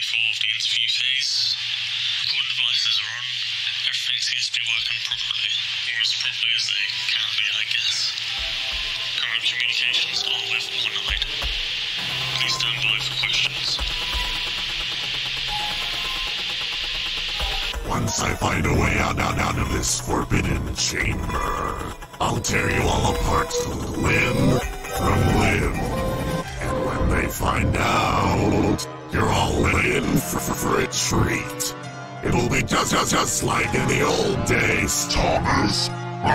for the interview phase. Recording devices are on. Everything seems to be working properly, or as properly as they can be, I guess. Current communications are with One-Eyed. Please stand by for questions. Once I find a way out of this forbidden chamber, I'll tear you all apart limb from limb. And when they find out, you're all in for a treat. It'll be just like in the old days, Thomas.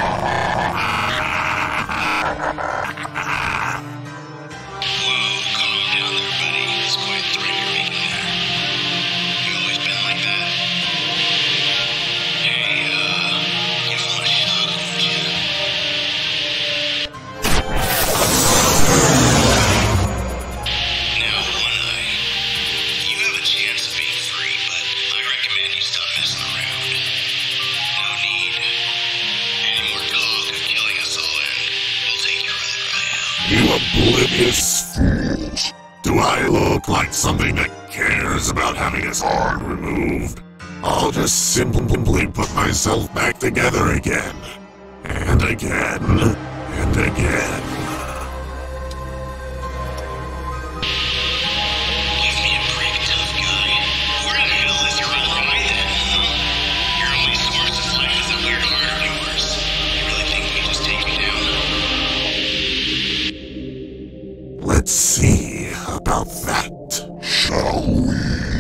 You oblivious fools! Do I look like something that cares about having his arm removed? I'll just simply put myself back together again. And again. And again. Give me a break, tough guy. Where the hell is your other eye then? Your only source of life is a weird heart of yours. You really think we can just take you down? Let's see about that, shall we?